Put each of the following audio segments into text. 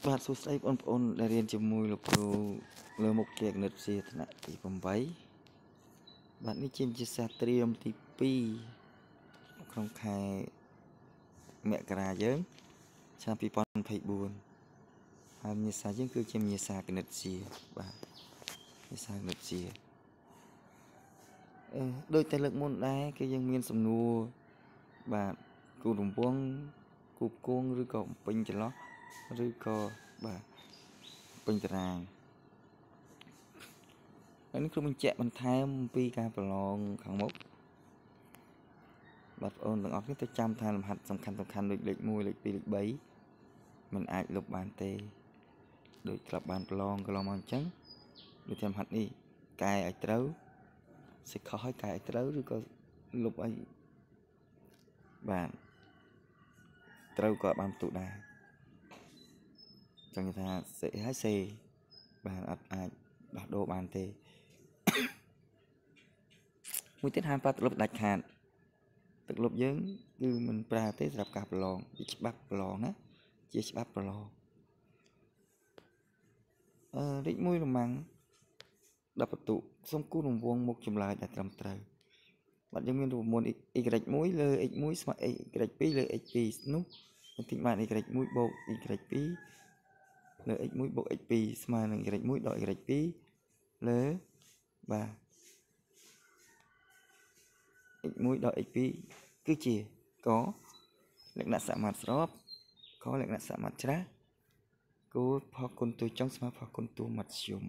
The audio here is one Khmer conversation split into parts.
បាទសួស្តីបងប្អូនដែលរៀនជាមួយលោកគ្រូលើមុខជាគណិតវិទ្យាថ្នាក់ទី8បាទនេះជាវិទ្យាសាស្ត្រត្រៀមទី2ក្នុងខែមករាយើងឆ្នាំ2024ហើយវិញ្ញាសាយើងគឺជាវិញ្ញាសាគណិតវិទ្យាបាទវិញ្ញាសាគណិតវិទ្យាដូចតែលើកមុនដែរគឺយើងមានសំណួរបាទគូរង្វង់គូផ្គងឬក៏ពេញចន្លោះឬក៏បាទពេញតារាងហើយនេះគ្រូបញ្ជាក់បន្ថែមអំពីការប្រឡងខាងមុខបាទបងប្អូនទាំងអស់គ្នាទៅចាំថាលំហាត់សំខាន់ដូចលេខ1លេខ2លេខ3มันអាចលុបបានទេដូចក្លាប់បានប្រឡងកន្លងមកអញ្ចឹងដូចតែលំហាត់នេះកែឲ្យត្រូវសិខុសឲ្យកែឲ្យត្រូវឬក៏លុបឲ្យបាទត្រូវក៏បានបន្ទុកដែរចង់ថាសេឲ្យសេបាទអត់អាចដោះដូរបានទេមួយទៀតហាមប្រើទឹកលុបដាច់ខាតទឹកលុបយើងគឺមិនប្រើទេសម្រាប់ការប្រឡងវាច្បាប់ប្រឡងណាជាច្បាប់ប្រឡងលេខ1លំមាំង10បន្ទុកសូមគូររង្វង់មុខចម្លើយដែលត្រឹមត្រូវបាទយើងមានរូបមន្ត y1 លើ x1 ស្មើ y2 លើ x2 នោះបន្តិចបាន y1 បូក y2 លើ x1 បូក x2 ស្មើនឹង y1 ដក y2 លើបាទ x1 ដក x2 គឺជាកលក្ខណៈសមាត្រស្របខលក្ខណៈសមាត្រច្រាស់គោលផគុណតួចុងស្មើផគុណតួមធ្យម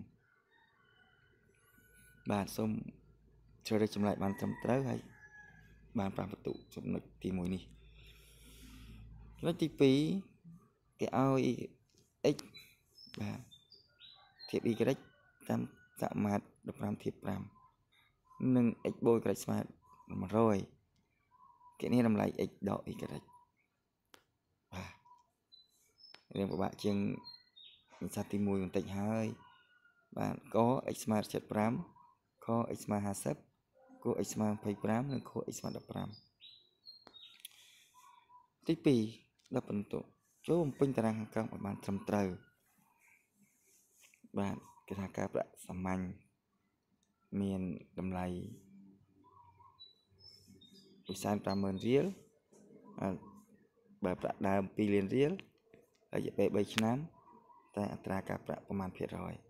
បាទសូមជ្រើសរើសចម្លើយបានត្រឹមត្រូវហើយបាន5បន្ទុកចំណុចទី1នេះចំណុចទី2គេឲ្យ x បាទធៀប y តាមសមាត្រ15ធៀប5និង x បូក y ស្មើ100គេនេះតម្លៃ x ដក y បាទរៀងពិបាកជាងវិសាស្ត្រទី1បន្តិចហើយបាទក x ស្មើ75ខ x ស្មើ50គួរ x ស្មើ25និងគួរ x ស្មើ15ទី2 10បន្ទុកចូលបំពេញតារាងខាងក្រោមឲ្យបានត្រឹមត្រូវបាទគេថាការប្រាក់សាមញ្ញមានតម្លៃ150,000រៀលបើប្រាក់ដើម2លានរៀលរយៈពេល3ឆ្នាំតែអត្រាការប្រាក់ប្រមាណភាគរយ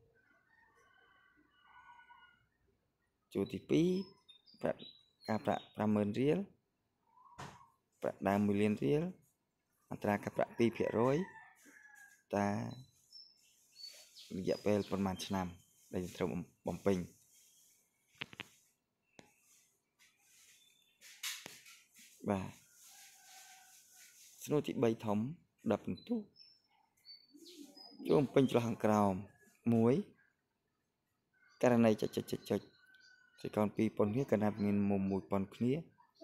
ជួរទី2ប្រាក់ការប្រាក់ 50,000 រៀលប្រាក់ដើម1លានរៀលអត្រាការប្រាក់ 2% តែរយៈពេលប្រមាណឆ្នាំដែលត្រូវបំពេញបាទសំណួរទី3ធំ10បន្ទុកចូលបំពេញចន្លោះខាងក្រោម1ករណីចុចត្រកោណ2ប៉ុនគ្នាកណ្ដាលមានមុំ1ប៉ុនគ្នា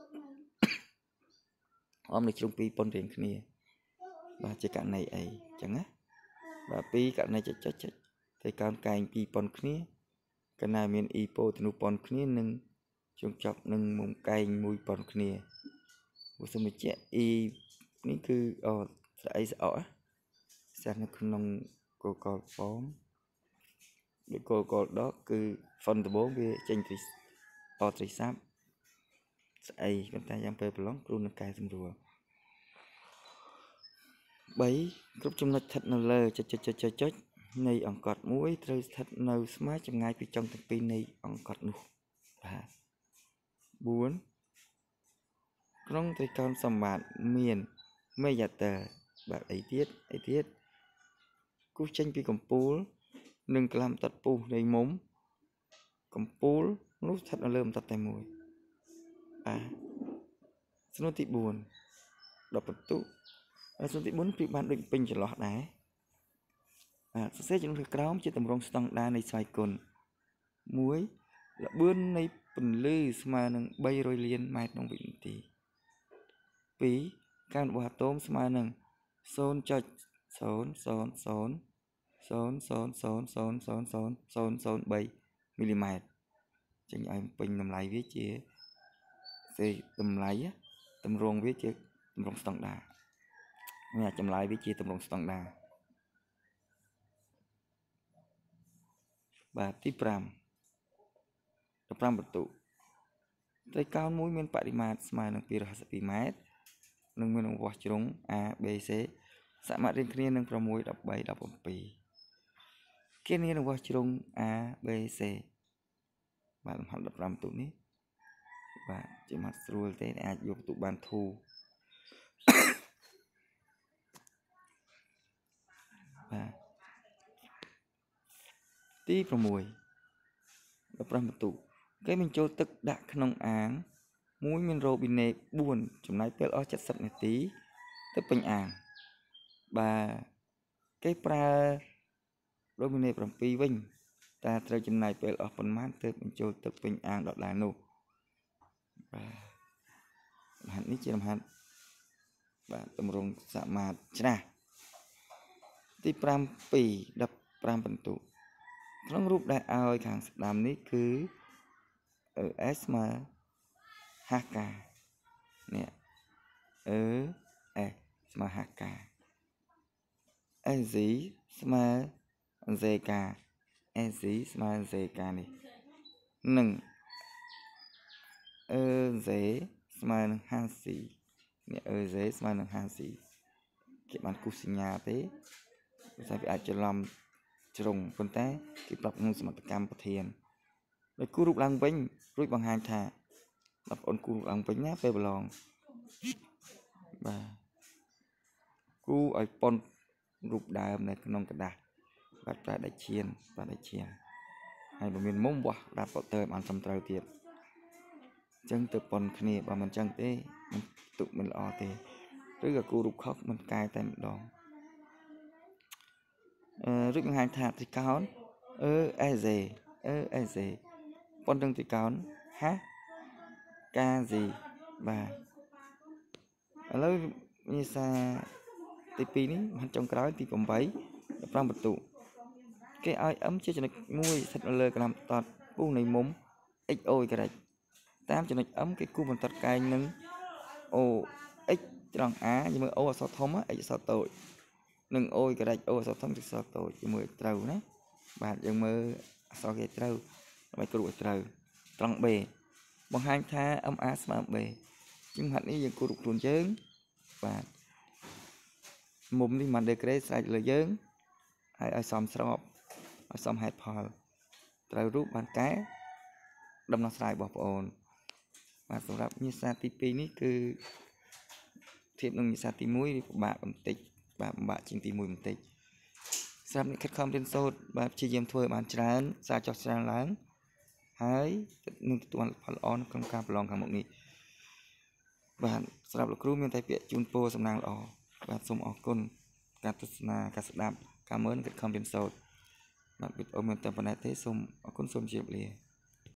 អមនៅជ្រុង2ប៉ុនរៀងគ្នាបាទជាករណីអីចឹងណាបាទ2ករណីចុចត្រកោណកែង2ប៉ុនគ្នាកណ្ដាលមានអ៊ីប៉ូទនុប៉ុនគ្នានិងជុំចប់នឹងមុំកែង1ប៉ុនគ្នាឧស្សាហ៍ជាអ៊ីនេះគឺស្អីស្អកស្ថិតនៅក្នុងកូកលហ្វមដូចកូកលដកគឺហ្វុនដំបូងវាចេញពីត្រីសាប់ស្អីប៉ុន្តែយ៉ាងពេលប្រឡងគ្រូនឹងកែសម្រួល3គ្រប់ចំណុចស្ថិតនៅលើចុចនៃអង្កត់មួយត្រូវស្ថិតនៅស្មើចម្ងាយពីចុងទាំងពីរនៃអង្កត់នោះបាទ4ក្នុងត្រីកោណសម្បត្តិមានមេយ៉ាទ័របាទអីទៀតគូសចេញពីកំពូលនិងក្លាំតាត់ពុះនៃមុំកំពូលនោះស្ថិតនៅលើបន្ទាត់តែមួយសំណួរទី4 10បន្ទុកសំណួរទី4ព្រៀបបានដូចពេញចន្លោះដែរសរសេរចំនួនខាងក្រោមជាទម្រង់ស្តង់ដារនៃស្វ័យគុណ1ល្បឿននៃពន្លឺស្មើនឹង300លានម៉ែត្រក្នុងវិនាទី2ការរបស់អាតូមស្មើនឹង 0.000000000003 មីលីម៉ែត្រចេញឲ្យពេញតម្លៃវាជាតម្លៃតម្រងវាជាតម្រងស្តង់ដារមានចម្លើយវាជាតម្រងស្តង់ដារបាទទី5 15បន្ទុកត្រីកោណមួយមានបរិមាត្រស្មើនឹង252ម៉ែត្រនិងមានបង្វាស់ជ្រុង A B C សមត្ថរៀងគ្នានឹង6 13 17គេមានបង្វាស់ជ្រុង A B C បាទលំហាត់15បន្ទុកនេះបាទជាម៉ាត់ស្រួលទេអាចយកបន្ទុកបានធូរបាទទី6 15បន្ទុកគេបញ្ចូលទឹកដាក់ក្នុងអាងមួយមានរ៉ូប៊ីណេ4ចំណាយពេលអស់70នាទីទៅពេញអាងបាទគេប្រើរ៉ូប៊ីណេ7វិញតើត្រូវចំណាយពេលអស់ប៉ុន្មានទើបបញ្ចូលទឹកពេញអាងដដែលនោះបាទលំហាត់នេះជាលំហាត់បាទតម្រង់សមាធិច្រាស់ទី5 2 15បន្ទុកក្នុងរូបដែលឲ្យខាងស្ដាំនេះគឺ S ស្មើ HK នេះ S ស្មើ HK SZ ស្មើ ZK SZ ស្មើ ZK នេះនិង EZ ស្មើនឹង HC នេះ EZ ស្មើនឹង HC គេបានគូសសញ្ញាទេព្រោះតែវាអាចច្រឡំជ្រុងប៉ុន្តែគេប្រាប់ក្នុងសមត្ថកម្មប្រធានដោយគូរូបឡើងវិញរួចបង្ហាញថាបងប្អូនគូរូបឡើងវិញណាពេលប្រឡងបាទគូឲ្យប៉ុនរូបដើមនៅក្នុងกระดาษបាទប្រើដៃឈានបាទដៃឈានហើយបើមានមុំវាស់ដាក់ប៉ុតើបានត្រឹមត្រូវទៀតអញ្ចឹងទៅប៉ុនគ្នាបើមិនអញ្ចឹងទេមិនទុកមិនល្អទេឬក៏គូរូបខុសមិនកែតែម្ដងរួចបង្ហាញថាត្រីកោណEZ EZ ប៉ុននឹងត្រីកោណ HKZ បាទឥឡូវវិញ្ញាសាទី2នេះមិនចុងក្រោយទី8 15បន្ទុកគេឲ្យ M ជាចំណុចមួយស្ថិតនៅលើក្រាមតតពុះនៃមុំ XOY តាមចំណុច M គេគូបន្តកែងនឹង OX ត្រង់ A ជាមួយ O អក្សរធំ X អក្សរតូចនិង O អក្សរធំ X អក្សរតូចជាមួយត្រូវណាបាទយើងមើលអក្សរគេត្រូវដើម្បីគ្រូឲ្យត្រូវត្រង់ B បង្ហាញថា MA ស្មើ B ជាហាត់នេះយើងគូរូបខ្លួនយើងបាទមុំនេះមិនដេក្រេស្រេចលើយើងហើយឲ្យសមស្របឲ្យសមហេតុផលត្រូវរូបបានកែដំណោះស្រាយរបស់បងប្អូនបាទសម្រាប់វិញ្ញាសាទី2នេះគឺធៀបនឹងវិញ្ញាសាទី1វាពិបាកបន្តិចបាទពិបាកជាងទី1បន្តិចសម្រាប់អ្នកខិតខំរៀនសូត្របាទព្យាយាមធ្វើឲ្យបានច្រើនសារចោះច្រើនឡើងហើយនឹងទទួលផលល្អនៅក្នុងការប្រឡងខាងមុខនេះបាទសម្រាប់លោកគ្រូមានតែពាក្យជូនពរសំណាងល្អបាទសូមអរគុណការទស្សនាការស្ដាប់ការមើលនិងខិតខំរៀនសូត្របាទវីដេអូមានតែប៉ុណ្ណេះទេសូមអរគុណសូមជម្រាបលា